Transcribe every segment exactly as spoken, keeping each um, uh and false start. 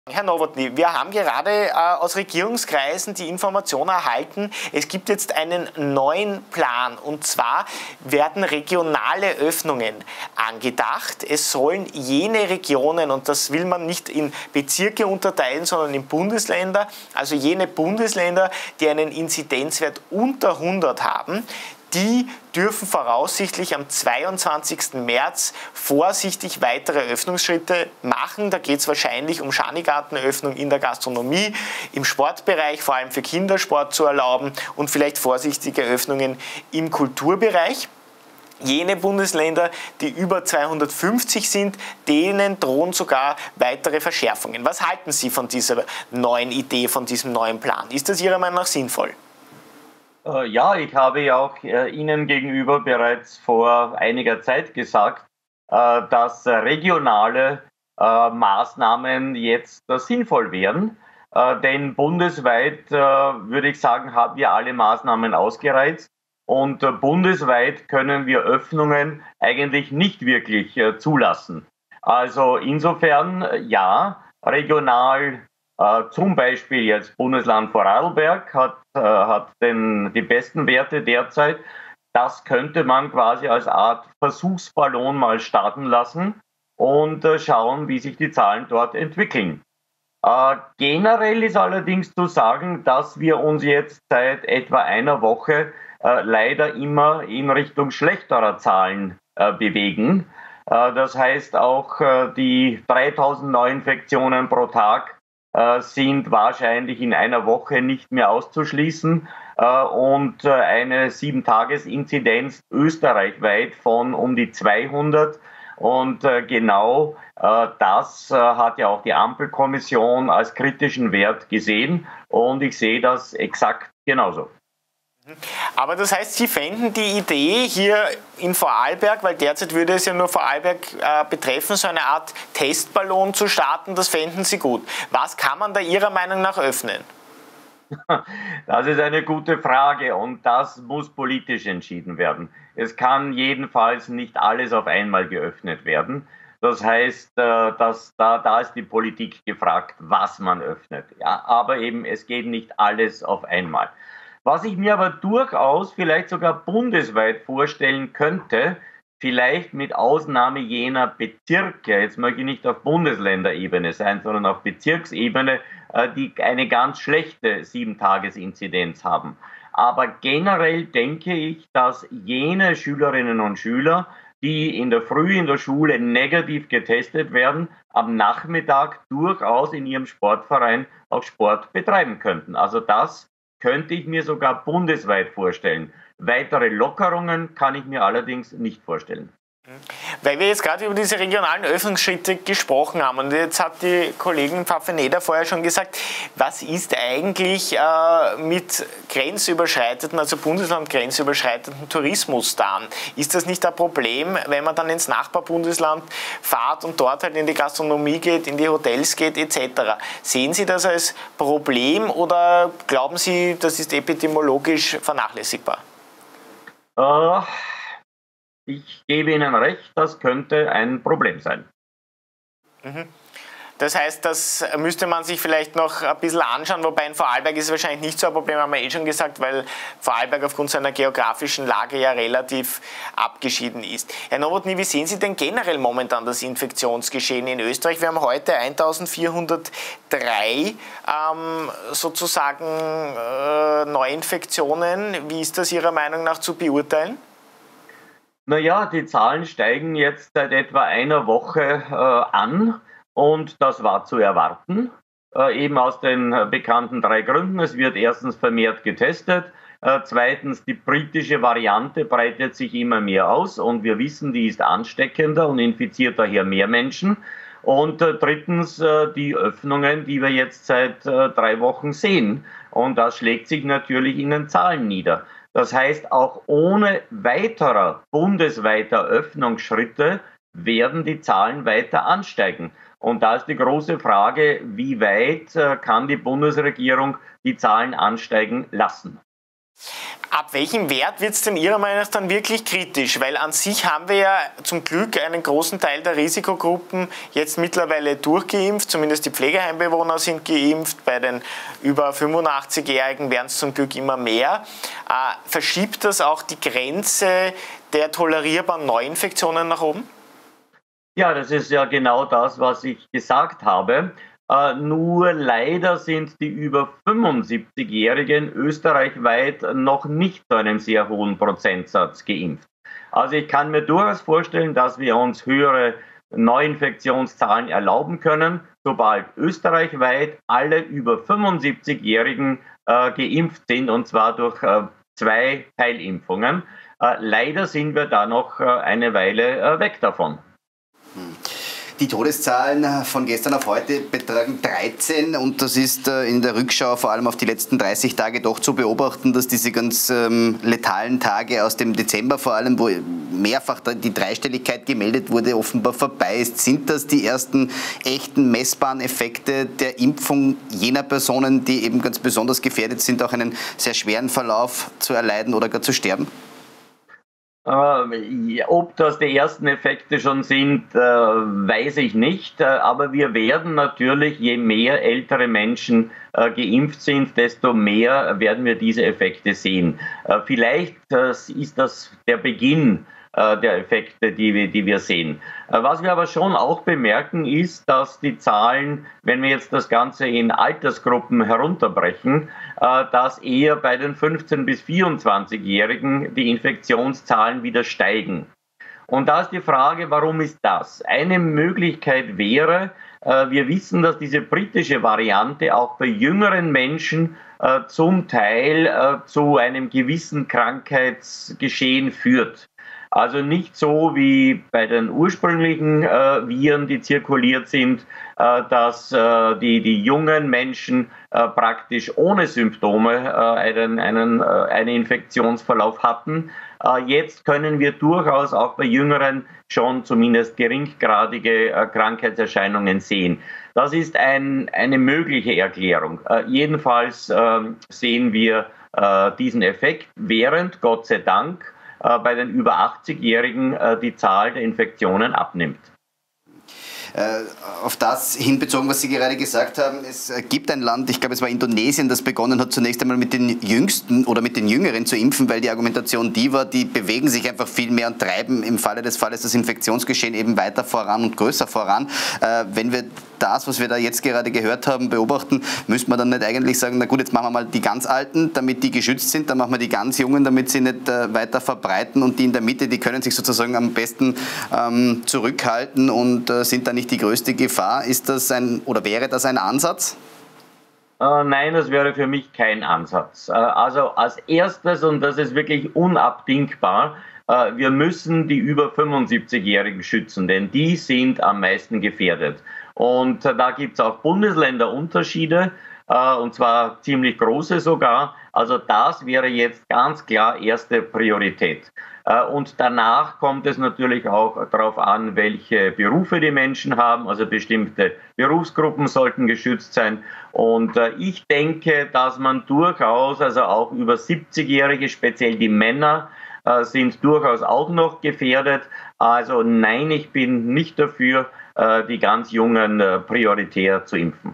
Herr Nowotny, wir haben gerade äh, aus Regierungskreisen die Information erhalten, es gibt jetzt einen neuen Plan, und zwar werden regionale Öffnungen angedacht. Es sollen jene Regionen, und das will man nicht in Bezirke unterteilen, sondern in Bundesländer, also jene Bundesländer, die einen Inzidenzwert unter hundert haben, die dürfen voraussichtlich am zweiundzwanzigsten März vorsichtig weitere Öffnungsschritte machen. Da geht es wahrscheinlich um Schanigartenöffnung in der Gastronomie, im Sportbereich, vor allem für Kindersport zu erlauben, und vielleicht vorsichtige Öffnungen im Kulturbereich. Jene Bundesländer, die über zweihundertfünfzig sind, denen drohen sogar weitere Verschärfungen. Was halten Sie von dieser neuen Idee, von diesem neuen Plan? Ist das Ihrer Meinung nach sinnvoll? Ja, ich habe ja auch Ihnen gegenüber bereits vor einiger Zeit gesagt, dass regionale Maßnahmen jetzt sinnvoll wären. Denn bundesweit, würde ich sagen, haben wir alle Maßnahmen ausgereizt. Und bundesweit können wir Öffnungen eigentlich nicht wirklich zulassen. Also insofern, ja, regional. Uh, zum Beispiel jetzt Bundesland Vorarlberg hat, uh, hat den, die besten Werte derzeit. Das könnte man quasi als Art Versuchsballon mal starten lassen und uh, schauen, wie sich die Zahlen dort entwickeln. Uh, generell ist allerdings zu sagen, dass wir uns jetzt seit etwa einer Woche uh, leider immer in Richtung schlechterer Zahlen uh, bewegen. Uh, das heißt, auch uh, die dreitausend Neuinfektionen pro Tag sind wahrscheinlich in einer Woche nicht mehr auszuschließen, und eine sieben-Tages-Inzidenz österreichweit von um die zweihundert. Und genau das hat ja auch die Ampelkommission als kritischen Wert gesehen, und ich sehe das exakt genauso. Aber das heißt, Sie fänden die Idee hier in Vorarlberg, weil derzeit würde es ja nur Vorarlberg äh, betreffen, so eine Art Testballon zu starten, das fänden Sie gut. Was kann man da Ihrer Meinung nach öffnen? Das ist eine gute Frage, und das muss politisch entschieden werden. Es kann jedenfalls nicht alles auf einmal geöffnet werden. Das heißt, dass da, da ist die Politik gefragt, was man öffnet. Ja, aber eben, es geht nicht alles auf einmal. Was ich mir aber durchaus vielleicht sogar bundesweit vorstellen könnte, vielleicht mit Ausnahme jener Bezirke, jetzt möchte ich nicht auf Bundesländerebene sein, sondern auf Bezirksebene, die eine ganz schlechte sieben-Tages-Inzidenz haben. Aber generell denke ich, dass jene Schülerinnen und Schüler, die in der Früh in der Schule negativ getestet werden, am Nachmittag durchaus in ihrem Sportverein auch Sport betreiben könnten. Also das könnte ich mir sogar bundesweit vorstellen. Weitere Lockerungen kann ich mir allerdings nicht vorstellen. Weil wir jetzt gerade über diese regionalen Öffnungsschritte gesprochen haben, und jetzt hat die Kollegin Pfaffeneder vorher schon gesagt, was ist eigentlich äh, mit grenzüberschreitenden, also bundeslandgrenzüberschreitenden Tourismus dann? Ist das nicht ein Problem, wenn man dann ins Nachbarbundesland fährt und dort halt in die Gastronomie geht, in die Hotels geht et cetera? Sehen Sie das als Problem, oder glauben Sie, das ist epidemiologisch vernachlässigbar? Uh. Ich gebe Ihnen recht, das könnte ein Problem sein. Das heißt, das müsste man sich vielleicht noch ein bisschen anschauen, wobei in Vorarlberg ist es wahrscheinlich nicht so ein Problem, haben wir eh schon gesagt, weil Vorarlberg aufgrund seiner geografischen Lage ja relativ abgeschieden ist. Herr Nowotny, wie sehen Sie denn generell momentan das Infektionsgeschehen in Österreich? Wir haben heute eintausendvierhundertdrei ähm, sozusagen äh, Neuinfektionen. Wie ist das Ihrer Meinung nach zu beurteilen? Naja, die Zahlen steigen jetzt seit etwa einer Woche äh, an, und das war zu erwarten, äh, eben aus den äh, bekannten drei Gründen. Es wird erstens vermehrt getestet, äh, zweitens die britische Variante breitet sich immer mehr aus, und wir wissen, die ist ansteckender und infiziert daher mehr Menschen. Und äh, drittens äh, die Öffnungen, die wir jetzt seit äh, drei Wochen sehen, und das schlägt sich natürlich in den Zahlen nieder. Das heißt, auch ohne weiterer bundesweiter Öffnungsschritte werden die Zahlen weiter ansteigen. Und da ist die große Frage, wie weit kann die Bundesregierung die Zahlen ansteigen lassen? Ab welchem Wert wird es denn Ihrer Meinung nach dann wirklich kritisch? Weil an sich haben wir ja zum Glück einen großen Teil der Risikogruppen jetzt mittlerweile durchgeimpft, zumindest die Pflegeheimbewohner sind geimpft, bei den über fünfundachtzig-Jährigen werden es zum Glück immer mehr. Äh, verschiebt das auch die Grenze der tolerierbaren Neuinfektionen nach oben? Ja, das ist ja genau das, was ich gesagt habe. Uh, nur leider sind die über fünfundsiebzig-Jährigen österreichweit noch nicht zu einem sehr hohen Prozentsatz geimpft. Also ich kann mir durchaus vorstellen, dass wir uns höhere Neuinfektionszahlen erlauben können, sobald österreichweit alle über fünfundsiebzig-Jährigen uh, geimpft sind, und zwar durch uh, zwei Teilimpfungen. Uh, leider sind wir da noch uh, eine Weile uh, weg davon. Hm. Die Todeszahlen von gestern auf heute betragen dreizehn und das ist in der Rückschau vor allem auf die letzten dreißig Tage doch zu beobachten, dass diese ganz ähm, letalen Tage aus dem Dezember vor allem, wo mehrfach die Dreistelligkeit gemeldet wurde, offenbar vorbei ist. Sind das die ersten echten messbaren Effekte der Impfung jener Personen, die eben ganz besonders gefährdet sind, auch einen sehr schweren Verlauf zu erleiden oder gar zu sterben? Äh, ob das die ersten Effekte schon sind, äh, weiß ich nicht. Äh, aber wir werden natürlich, je mehr ältere Menschen äh, geimpft sind, desto mehr werden wir diese Effekte sehen. Äh, vielleicht äh, ist das der Beginn äh, der Effekte, die wir, die wir sehen. Äh, was wir aber schon auch bemerken, ist, dass die Zahlen, wenn wir jetzt das Ganze in Altersgruppen herunterbrechen, dass eher bei den fünfzehn- bis vierundzwanzig-Jährigen die Infektionszahlen wieder steigen. Und da ist die Frage, warum ist das? Eine Möglichkeit wäre, wir wissen, dass diese britische Variante auch bei jüngeren Menschen zum Teil zu einem gewissen Krankheitsgeschehen führt. Also nicht so wie bei den ursprünglichen äh, Viren, die zirkuliert sind, äh, dass äh, die, die jungen Menschen äh, praktisch ohne Symptome äh, einen, einen, äh, einen Infektionsverlauf hatten. Äh, jetzt können wir durchaus auch bei Jüngeren schon zumindest geringgradige äh, Krankheitserscheinungen sehen. Das ist ein, eine mögliche Erklärung. Äh, jedenfalls äh, sehen wir äh, diesen Effekt, während Gott sei Dank bei den über achtzig-Jährigen die Zahl der Infektionen abnimmt. Äh, auf das hinbezogen, was Sie gerade gesagt haben, es gibt ein Land, ich glaube es war Indonesien, das begonnen hat zunächst einmal mit den Jüngsten oder mit den Jüngeren zu impfen, weil die Argumentation die war, die bewegen sich einfach viel mehr und treiben im Falle des Falles das Infektionsgeschehen eben weiter voran und größer voran. Äh, wenn wir das, was wir da jetzt gerade gehört haben, beobachten, müsste man dann nicht eigentlich sagen, na gut, jetzt machen wir mal die ganz Alten, damit die geschützt sind, dann machen wir die ganz Jungen, damit sie nicht äh, weiter verbreiten und die in der Mitte, die können sich sozusagen am besten ähm, zurückhalten und äh, sind dann nicht die größte Gefahr. Ist das ein, oder wäre das ein Ansatz? Äh, nein, das wäre für mich kein Ansatz. Äh, also als erstes, und das ist wirklich unabdingbar, äh, wir müssen die über fünfundsiebzig-Jährigen schützen, denn die sind am meisten gefährdet. Und äh, da gibt es auch Bundesländerunterschiede, äh, und zwar ziemlich große sogar. Also das wäre jetzt ganz klar erste Priorität. Und danach kommt es natürlich auch darauf an, welche Berufe die Menschen haben. Also bestimmte Berufsgruppen sollten geschützt sein. Und ich denke, dass man durchaus, also auch über siebzig-Jährige, speziell die Männer, sind durchaus auch noch gefährdet. Also nein, ich bin nicht dafür, die ganz Jungen prioritär zu impfen.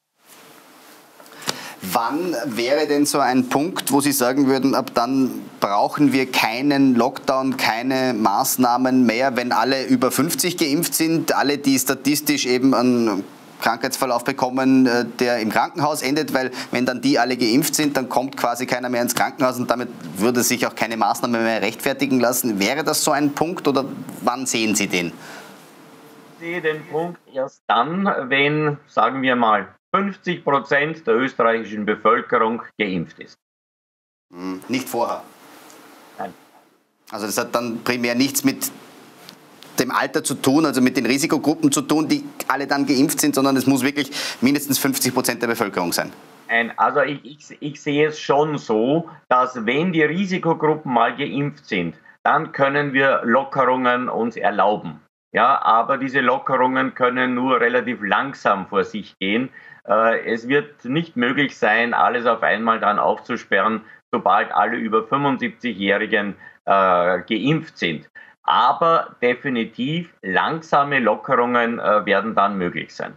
Wann wäre denn so ein Punkt, wo Sie sagen würden, ab dann brauchen wir keinen Lockdown, keine Maßnahmen mehr, wenn alle über fünfzig geimpft sind, alle, die statistisch eben einen Krankheitsverlauf bekommen, der im Krankenhaus endet, weil wenn dann die alle geimpft sind, dann kommt quasi keiner mehr ins Krankenhaus und damit würde sich auch keine Maßnahme mehr rechtfertigen lassen. Wäre das so ein Punkt oder wann sehen Sie den? Ich sehe den Punkt erst dann, wenn, sagen wir mal, fünfzig Prozent der österreichischen Bevölkerung geimpft ist. Nicht vorher? Nein. Also das hat dann primär nichts mit dem Alter zu tun, also mit den Risikogruppen zu tun, die alle dann geimpft sind, sondern es muss wirklich mindestens fünfzig Prozent der Bevölkerung sein. Nein, also ich, ich, ich sehe es schon so, dass wenn die Risikogruppen mal geimpft sind, dann können wir Lockerungen uns erlauben. Ja, aber diese Lockerungen können nur relativ langsam vor sich gehen. Es wird nicht möglich sein, alles auf einmal dann aufzusperren, sobald alle über fünfundsiebzigjährigen äh, geimpft sind. Aber definitiv langsame Lockerungen äh, werden dann möglich sein.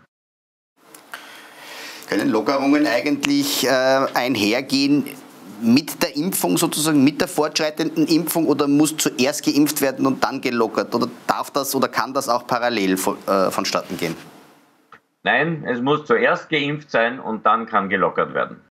Können Lockerungen eigentlich äh, einhergehen mit der Impfung sozusagen, mit der fortschreitenden Impfung, oder muss zuerst geimpft werden und dann gelockert? Oder darf das oder kann das auch parallel von, äh, vonstatten gehen? Nein, es muss zuerst geimpft sein und dann kann gelockert werden.